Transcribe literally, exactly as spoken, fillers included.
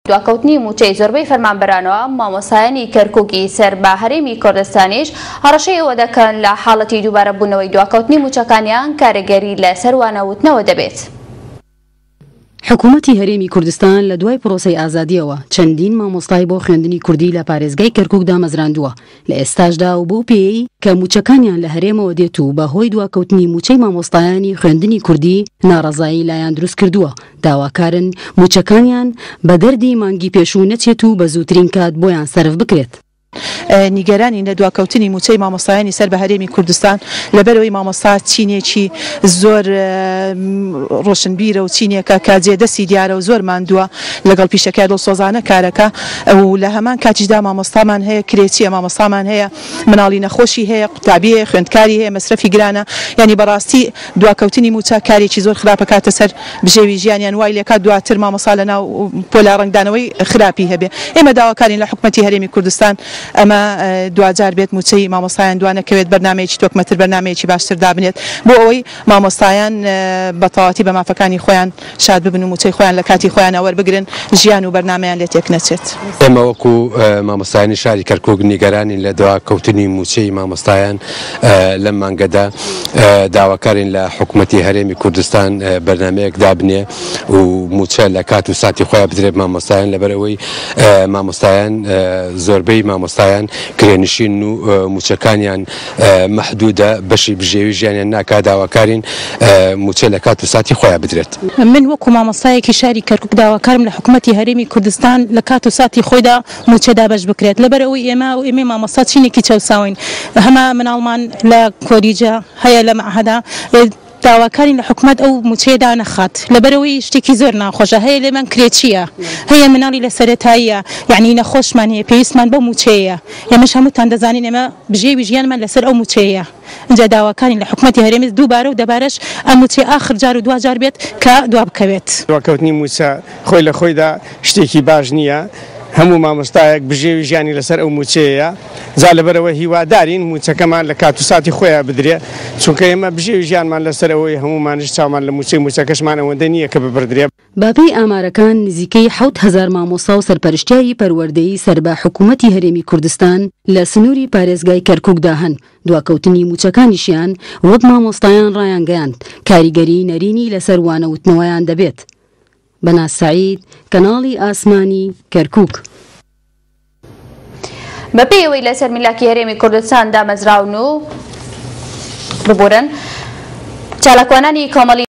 دواکەوتنی موچەی زۆربەی فەرمانبەرانەوە مامۆستایانی کەرکووکی سەر بە هەرێمی کوردستانیش هەڕەشەی ئەوە دەکەن لە حاڵەتی دووبارە بوونەوەی دواکەوتنی موچەکانیان کارەگەری لە سەروانەوتنەوە دەبێت. حکوومەتی هەرێمی کوردستان لە دوای پرۆسەی ئازادیەوە چەندین مامۆستای بۆ خوێندنی کوردی لە پارێزگای کەرکووک دامەزراندووە لە ئێستاشدا و بۆ پێی کە موچەکانیان لە هەرێمەوە دێت و بەهۆی دواکەوتنی موچەی مامۆستایانی خوێندنی کوردی ناڕەزایی لایەن دروست کردووە. داواکارن موچەکانیان بە دەردی مانگی پێشوو نەچێت و بە زووترین کات بۆیان سەرف بکرێت. نیگەرانی لە دواکەوتنی موچەی مامۆستایانی سەر بە هەرێمی کوردستان لەبەرەوەی مامۆستا چینێکی زۆر ڕۆشنبیرە و چینێکە کە جێدەستی دیارە و زۆر ماندووە لەگەڵ پیشەکە دڵسۆزانە کارەکە و لە هەمان کاتیشدا مامۆستامان هەیە کرێچیە مامۆستامان هەیە مناڵی نەخۆشی هەیە قوتابیە خوێندکاری هەیە مەسرەفی گرانە یعنی بەڕاستی دواکەوتنی موچە کارێکی زۆر خراپە کاتە سەر بژێوی ژیانیان وای لێکات دواتر مامۆستا لەناو پۆلا ڕنگدانەوەی خراپی هەبێ. ئێمە داواکارین لە حکوومەتی هەرێمی کوردستان ئەمە دوجار بێت موچەی مامۆستایان دوانەکەوێت بەرنامەیەکی تۆکمەتر بەرنامەیەکی باشتر دابنێت بۆ ئەوەی مامۆستایان بەتەواتی بە مافەکانی خۆیان شاد ببن و موچەی خۆیان لە کاتی خۆیان وەربگرن ژیان و بەرنامەیان لێ تێک نەچێت. ئێمە وەکو مامۆستایانی شاری کەرکووک نیگەرانی لە دواکەوتنی موچەی مامۆستایان لەم مانگەدا داواکارین لە حکوومەتی هەرێمی کوردستان بەرنامەیەک دابنێ و موچە لە کات و ساتی خۆیان بدرێت مامۆستایان لەبەرەوەی مامۆستایان زۆربەی مامۆستایان کرێنشین و موچەکانیان مەحدودە بەشی بژێوی ژیانیان ناکات داواکارین موچە لە کات و ساتی خۆیان بدرێت. من وەکو مامۆستایەکی شاری کەرکووک داواکارم لە حکوومەتی هەرێمی کوردستان لە کات و ساتی خۆیدا موچە دابەش بکرێت لەبەرەوەی ئێمە و ئێمە مامۆستا چینێکی چەوساوین هەمە مناڵمان لە کۆریجە هەیە لە مەعهەدا داواکاری لە حکوومەت ئەو موچەیەدا نەخات لەبەرەوەی شتێکی زۆر ناخۆشە هەیە لێمان کرێچیە هەیە مناڵی لە سەرەتاییە یعنی نەخۆشمان هەیە پێویستمان بە موچەیە ئێمەش هەمووتان دەزانین ئێمە بژێوی ژیانمان لەسەر ئەو موچەیە. اینجا داواکاری لە حکوومەتی هەرێمی دووبارە و دەبارەش ئەم موچەی ئاخر جار و دوجار بێت کە دوا بکەوێت. دواکەوتنی موچە خۆی لە خۆیدا شتێکی باش نییە هەموو مامۆستایەک بژێوی ژیانی لەسەر ئەو موچەیە جا لەبەرەوە هیوادارین موچەکەمان لە کات و ساتی خۆیان بدرێ چونکە ئێمە بژێوی ژیانمان لەسەر ئەوەی هەمومانش چاومان لە موچەی موچەکەشمان ئەوەندە نییە کە ببردرێ. باپەی ئامارەکان نزیکەی حەوت هەزار مامۆستا و سەرپەرشتیاری پەروەردەیی سەر بە حکوومەتی هەرێمی کوردستان لە سنووری پارێزگای کەرکووکدا هەن. دواکەوتنی موچەکانیشیان وەک مامۆستایان ڕایانگەیاند کاریگەری نەرینی لەسەر وانەوتنەوەیان دەبێت. بەناز سەعید کەناڵی ئاسمانی کەرکووک. بەپێی ئەوەی لەسەر میلاکی هەرێمی کوردستان دامەزراون و ببورن چالاکوانانی کۆمەڵی